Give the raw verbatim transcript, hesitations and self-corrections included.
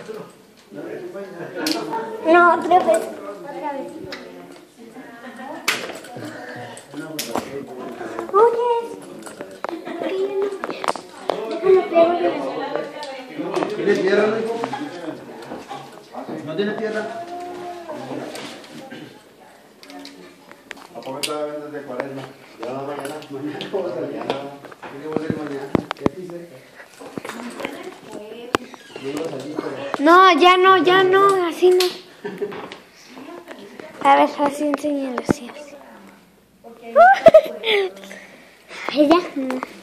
No, otra vez. Otra vez. Oye. Déjalo pegar. ¿Tienes tierra, no, hijo? ¿No tienes tierra? ¿A poco todavía vendes de cuaresma? Ya no, mañana. Mañana vamos a salir. ¿Qué vamos a hacer mañana? ¿Qué dice? Yo iba a salir, pero... No, ya no, ya no, así no. A ver, así enséñalo, así, así. Ay, ya.